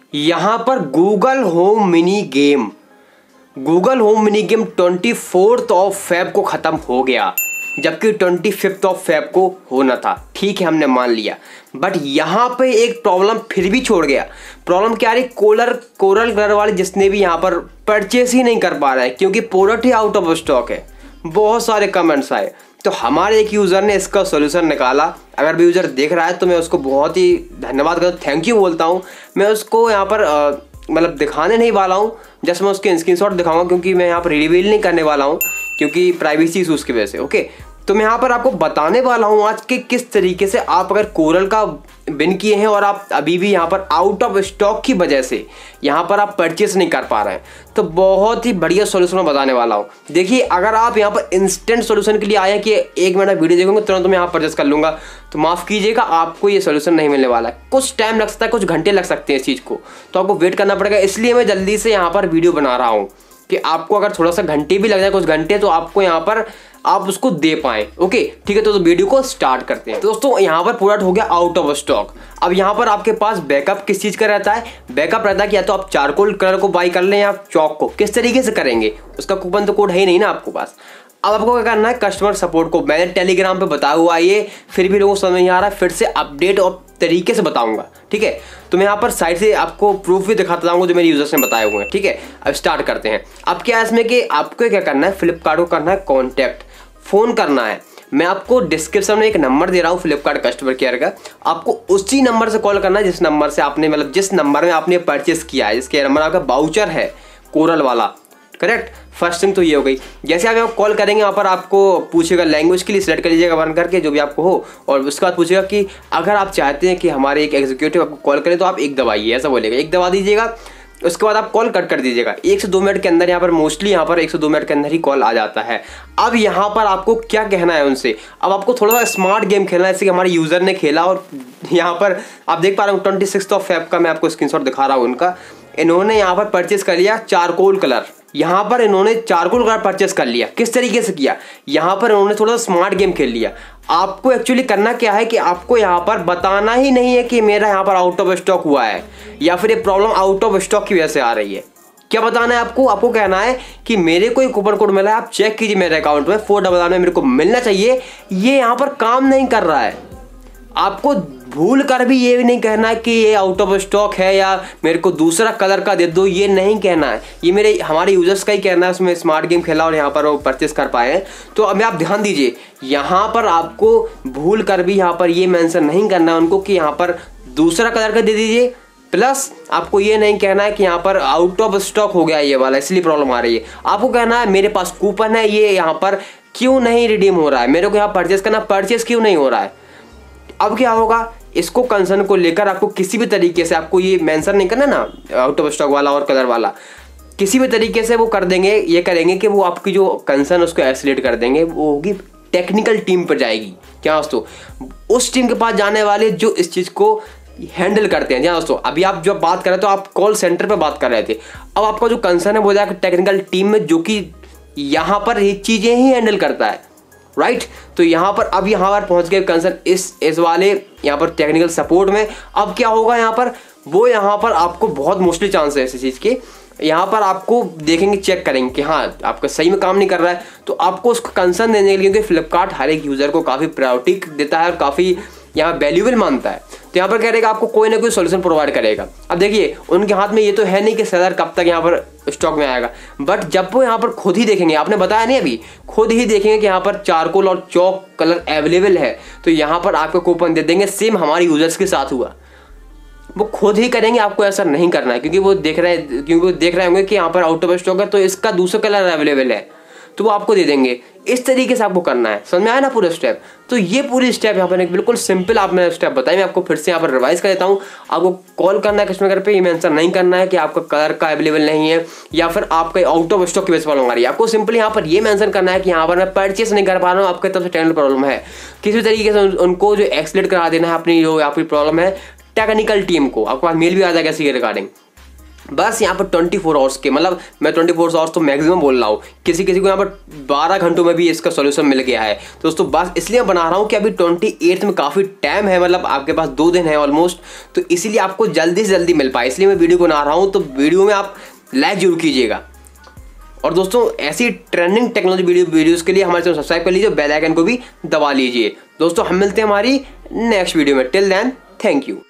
यहाँ पर Google home mini game 24 of Feb को ख़त्म हो गया, जबकि 25 ऑफ फेब को होना था। ठीक है, हमने मान लिया, बट यहाँ पे एक प्रॉब्लम फिर भी छोड़ गया। प्रॉब्लम क्या रही? कोरल कलर वाले जिसने भी यहाँ पर परचेस ही नहीं कर पा रहे हैं क्योंकि प्रोडक्ट ही आउट ऑफ स्टॉक है। बहुत सारे कमेंट्स आए, तो हमारे एक यूज़र ने इसका सोल्यूशन निकाला। अगर भी यूज़र देख रहा है तो मैं उसको बहुत ही धन्यवाद करता हूँ, थैंक यू बोलता हूँ। मैं उसको यहाँ पर मतलब दिखाने नहीं वाला हूँ, जस्ट मैं उसके स्क्रीनशॉट दिखाऊंगा क्योंकि मैं यहाँ पर रिवील नहीं करने वाला हूँ क्योंकि प्राइवेसी इशूज़ की वजह से। ओके, तो मैं यहाँ पर आपको बताने वाला हूँ आज के किस तरीके से आप अगर कोरल का विन किए हैं और आप अभी भी यहाँ पर आउट ऑफ स्टॉक की वजह से यहाँ पर आप परचेस नहीं कर पा रहे हैं, तो बहुत ही बढ़िया सॉल्यूशन मैं बताने वाला हूँ। देखिए, अगर आप यहाँ पर इंस्टेंट सॉल्यूशन के लिए आए हैं कि 1 मिनट वीडियो देखोगे तुरंत मैं यहाँ परचेस कर लूँगा, तो माफ़ कीजिएगा, आपको ये सॉल्यूशन नहीं मिलने वाला है। कुछ टाइम लग सकता है, कुछ घंटे लग सकते हैं इस चीज़ को, तो आपको वेट करना पड़ेगा। इसलिए मैं जल्दी से यहाँ पर वीडियो बना रहा हूँ कि आपको अगर थोड़ा सा घंटे भी लग जाए, कुछ घंटे, तो आपको यहाँ पर आप उसको दे पाएं। ओके, ठीक है, तो वीडियो को स्टार्ट करते हैं। तो दोस्तों, यहाँ पर प्रोडक्ट हो गया आउट ऑफ स्टॉक। अब यहाँ पर आपके पास बैकअप किस चीज़ का रहता है? बैकअप रहता है कि या तो आप चारकोल कलर को बाई कर लें या चौक को। किस तरीके से करेंगे? उसका कूपन तो कोड है ही नहीं ना आपके पास। अब आपको क्या करना है? कस्टमर सपोर्ट को मैंने टेलीग्राम पे बताया हुआ है, ये फिर भी लोगों को समझ नहीं आ रहा है, फिर से अपडेट और तरीके से बताऊंगा। ठीक है, तो मैं यहाँ पर साइड से आपको प्रूफ भी दिखाता जाऊंगा जो मेरे यूजर्स ने बताए हुए हैं। ठीक है, अब स्टार्ट करते हैं। अब क्या है इसमें कि आपको क्या करना है? फ्लिपकार्ट को करना है कॉन्टैक्ट, फ़ोन करना है। मैं आपको डिस्क्रिप्शन में एक नंबर दे रहा हूँ फ्लिपकार्ट कस्टमर केयर का, आपको उसी नंबर से कॉल करना है जिस नंबर से आपने मतलब जिस नंबर में आपने परचेस किया है, जिसके नंबर आपका बाउचर है कोरल वाला। करेक्ट, फर्स्ट थिंग तो ये हो गई। जैसे आप कॉल करेंगे, वहाँ पर आपको पूछेगा लैंग्वेज के लिए सिलेक्ट कर लीजिएगा वन करके जो भी आपको हो, और उसके बाद पूछेगा कि अगर आप चाहते हैं कि हमारे एक एग्जीक्यूटिव आपको कॉल करें तो आप 1 दबाइए, ऐसा बोलेगा। 1 दबा दीजिएगा, उसके बाद आप कॉल कट कर दीजिएगा। 1 से 2 मिनट के अंदर यहाँ पर मोस्टली यहाँ पर 1 से 2 मिनट के अंदर ही कॉल आ जाता है। अब यहाँ पर आपको क्या कहना है उनसे? अब आपको थोड़ा सा स्मार्ट गेम खेलना है, जैसे कि हमारे यूज़र ने खेला। और यहाँ पर आप देख पा रहे हो 26 ऑफ फेब का मैं आपको स्क्रीनशॉट दिखा रहा हूँ उनका। इन्होंने यहाँ पर परचेस कर लिया चारकोल कलर। यहाँ पर इन्होंने चारकोल कलर परचेस कर लिया। किस तरीके से किया? यहाँ पर इन्होंने थोड़ा सा स्मार्ट गेम खेल लिया। आपको एक्चुअली करना क्या है कि आपको यहाँ पर बताना ही नहीं है कि मेरा यहाँ पर आउट ऑफ स्टॉक हुआ है या फिर ये प्रॉब्लम आउट ऑफ स्टॉक की वजह से आ रही है। क्या बताना है आपको? आपको कहना है कि मेरे को एक कूपन कोड मिला है, आप चेक कीजिए मेरे अकाउंट में 499 में मेरे को मिलना चाहिए, ये यहाँ पर काम नहीं कर रहा है। आपको भूल कर भी ये भी नहीं कहना है कि ये आउट ऑफ स्टॉक है या मेरे को दूसरा कलर का दे दो, ये नहीं कहना है। ये हमारे यूजर्स का ही कहना है, उसमें स्मार्ट गेम खेला और यहाँ पर वो परचेस कर पाए हैं। तो अब आप ध्यान दीजिए, यहाँ पर आपको भूल कर भी यहाँ पर ये मेंशन नहीं करना है उनको कि यहाँ पर दूसरा कलर का दे दीजिए, प्लस आपको ये नहीं कहना है कि यहाँ पर आउट ऑफ स्टॉक हो गया ये वाला इसलिए प्रॉब्लम आ रही है। आपको कहना है मेरे पास कूपन है, ये यहाँ पर क्यों नहीं रिडीम हो रहा है, मेरे को यहाँ परचेस करना, परचेस क्यों नहीं हो रहा है। अब क्या होगा? इसको कंसर्न को लेकर आपको किसी भी तरीके से आपको ये मेंशन नहीं करना ना, आउट ऑफ स्टॉक वाला और कलर वाला, किसी भी तरीके से वो कर देंगे, ये करेंगे कि वो आपकी जो कंसर्न उसको एस्केलेट कर देंगे, वो होगी टेक्निकल टीम पर जाएगी। क्या दोस्तों? उस टीम के पास जाने वाले जो इस चीज़ को हैंडल करते हैं। दोस्तों, अभी आप जब बात कर रहे थे तो आप कॉल सेंटर पर बात कर रहे थे, अब आपका जो कंसर्न है वो जाएगा टेक्निकल टीम में, जो कि यहाँ पर ये चीज़ें ही हैंडल करता है। राइट, तो यहाँ पर अब यहाँ पर पहुँच गए कंसर्न इस वाले यहाँ पर टेक्निकल सपोर्ट में। अब क्या होगा यहाँ पर? वो यहाँ पर आपको बहुत मोस्टली चांस है इस चीज़ के, यहाँ पर आपको देखेंगे, चेक करेंगे कि हाँ आपका सही में काम नहीं कर रहा है, तो आपको उसको कंसर्न देने के लिए, क्योंकि फ्लिपकार्ट हर एक यूज़र को काफ़ी प्रायोरिटी देता है और काफ़ी यहाँ वैल्यूबल मानता है, तो यहाँ पर कह रहेगा आपको कोई ना कोई सोल्यूशन प्रोवाइड करेगा। अब देखिए, उनके हाथ में ये तो है नहीं कि सेलर कब तक यहाँ पर स्टॉक में आएगा, बट जब वो यहाँ पर खुद ही देखेंगे, आपने बताया नहीं अभी, खुद ही देखेंगे कि यहाँ पर चारकोल और चौक कलर अवेलेबल है, तो यहाँ पर आपको कूपन दे देंगे। सेम हमारे यूजर्स के साथ हुआ, वो खुद ही करेंगे, आपको ऐसा नहीं करना है, क्योंकि वो देख रहे होंगे कि यहाँ पर आउट ऑफ स्टॉक है तो इसका दूसरा कलर अवेलेबल है, तो वो आपको दे देंगे। इस तरीके से आपको करना है। समझ में आया ना पूरा स्टेप? तो ये पूरी स्टेप यहाँ पर एक बिल्कुल सिंपल आप मैंने स्टेप बताई, मैं आपको फिर से यहाँ पर रिवाइज कर देता हूँ। आपको कॉल करना है कस्टमर केयर पे, ये मेंशन नहीं करना है कि आपका कलर का अवेलेबल नहीं है या फिर आपका आउट ऑफ स्टॉक की वजह से प्रॉब्लम आ रही है। आपको सिंपली यहाँ पर ये मेंशन करना है कि यहाँ पर मैं परचेस नहीं कर पा रहा हूँ, आपकी तरफ से टेक्निकल प्रॉब्लम है। किसी तरीके से उनको जो एक्सप्लेन करा देना है अपनी जो आपकी प्रॉब्लम है टेक्निकल टीम को। आपके पास मेल भी आ जाएगा इसी के रिगार्डिंग। बस यहाँ पर 24 आवर्स के, मतलब मैं 24 आवर्स तो मैक्सिमम बोल रहा हूँ, किसी किसी को यहाँ पर 12 घंटों में भी इसका सॉल्यूशन मिल गया है। तो दोस्तों बस इसलिए बना रहा हूँ कि अभी 28 में काफ़ी टाइम है, मतलब आपके पास 2 दिन है ऑलमोस्ट, तो इसीलिए आपको जल्दी से जल्दी मिल पाए, इसलिए मैं वीडियो बना रहा हूँ। तो वीडियो में आप लाइक जरूर कीजिएगा। और दोस्तों ऐसी ट्रेंडिंग टेक्नोलॉजी वीडियोज़ के लिए हमारे चैनल सब्सक्राइब कर लीजिए, बेल आइकन को भी दबा लीजिए। दोस्तों हम मिलते हैं हमारी नेक्स्ट वीडियो में। Till then thank you.